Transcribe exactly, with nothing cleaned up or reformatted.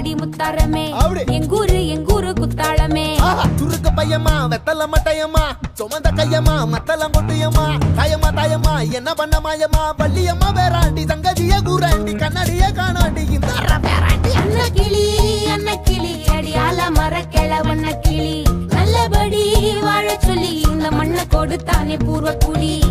அடி முத்தாரமே எங்கூரு எங்கூரு குத்தாளமே சுருக்கு பையமா வெத்தல மட்டையம்மா சுமந்த கையம்மா மத்தல கொட்டியம்மா தாயம்மா தாயம்மா என்ன பண்ண மாயம்மா பள்ளியம்மா வேறாண்டி சங்கதிய கூறாண்டி கண்ணாடிய காணாண்டி இந்த அண்ண கிளி அண்ண கிளி அடியால மர கிழவண்ண கிளி நல்லபடி வாழ சொல்லி இந்த மண்ணை கொடுத்தானே பூர்வ குடி